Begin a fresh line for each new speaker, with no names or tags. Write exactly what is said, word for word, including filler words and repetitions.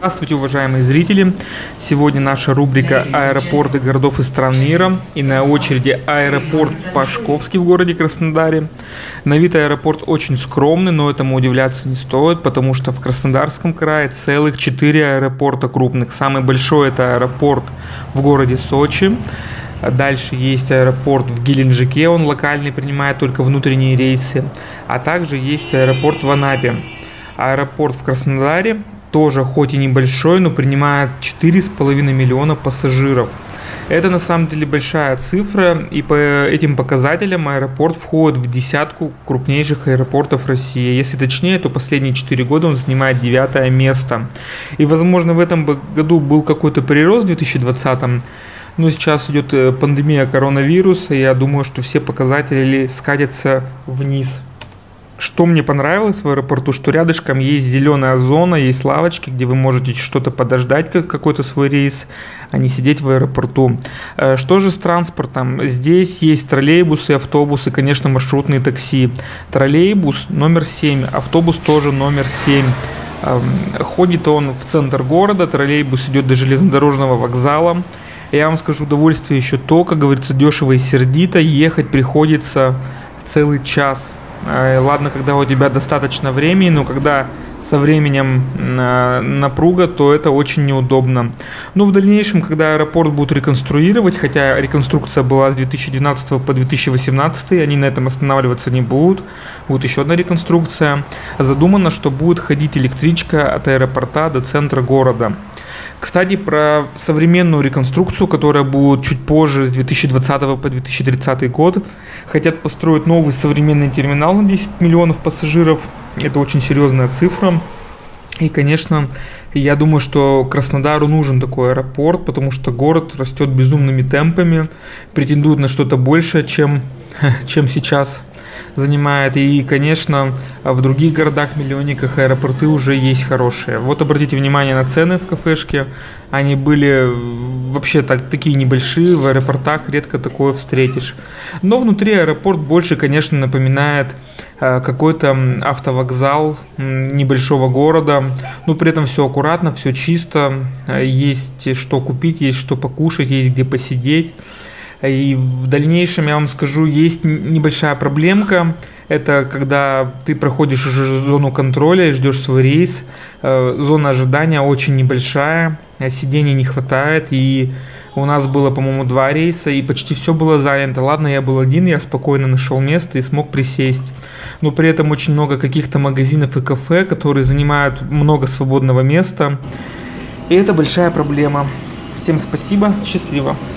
Здравствуйте, уважаемые зрители! Сегодня наша рубрика «Аэропорты городов и стран мира». И на очереди аэропорт Пашковский в городе Краснодаре. На вид аэропорт очень скромный, но этому удивляться не стоит, потому что в Краснодарском крае целых четыре аэропорта крупных. Самый большой это аэропорт в городе Сочи. Дальше есть аэропорт в Геленджике, он локальный, принимает только внутренние рейсы. А также есть аэропорт в Анапе. Аэропорт в Краснодаре тоже хоть и небольшой, но принимает четыре с половиной миллиона пассажиров. Это на самом деле большая цифра, и по этим показателям аэропорт входит в десятку крупнейших аэропортов России. Если точнее, то последние четыре года он занимает девятое место. И возможно в этом году был какой-то прирост в две тысячи двадцатом, но сейчас идет пандемия коронавируса, и я думаю, что все показатели скатятся вниз. Что мне понравилось в аэропорту, что рядышком есть зеленая зона, есть лавочки, где вы можете что-то подождать, как какой-то свой рейс, а не сидеть в аэропорту. Что же с транспортом? Здесь есть троллейбусы, автобусы, конечно, маршрутные такси. Троллейбус номер семь, автобус тоже номер семь. Ходит он в центр города, троллейбус идет до железнодорожного вокзала. Я вам скажу, удовольствие еще то, как говорится, дешево и сердито, ехать приходится целый час. Ладно, когда у тебя достаточно времени, но когда со временем напруга, то это очень неудобно. Но в дальнейшем, когда аэропорт будут реконструировать, хотя реконструкция была с две тысячи двенадцатого по две тысячи восемнадцатый, они на этом останавливаться не будут. Будет еще одна реконструкция. Задумано, что будет ходить электричка от аэропорта до центра города. Кстати, про современную реконструкцию, которая будет чуть позже, с две тысячи двадцатого по две тысячи тридцатый год. Хотят построить новый современный терминал на десять миллионов пассажиров. Это очень серьезная цифра. И, конечно, я думаю, что Краснодару нужен такой аэропорт, потому что город растет безумными темпами, претендует на что-то большее, чем, чем сейчас занимает. И, конечно, в других городах-миллионниках аэропорты уже есть хорошие. Вот обратите внимание на цены в кафешке. Они были вообще так, такие небольшие, в аэропортах редко такое встретишь. Но внутри аэропорт больше, конечно, напоминает э, какой-то автовокзал небольшого города. Но при этом все аккуратно, все чисто. Есть что купить, есть что покушать, есть где посидеть. И в дальнейшем, я вам скажу, есть небольшая проблемка. Это когда ты проходишь уже зону контроля и ждешь свой рейс. Зона ожидания очень небольшая, сидений не хватает. И у нас было, по-моему, два рейса, и почти все было занято. Ладно, я был один, я спокойно нашел место и смог присесть. Но при этом очень много каких-то магазинов и кафе, которые занимают много свободного места. И это большая проблема. Всем спасибо, счастливо.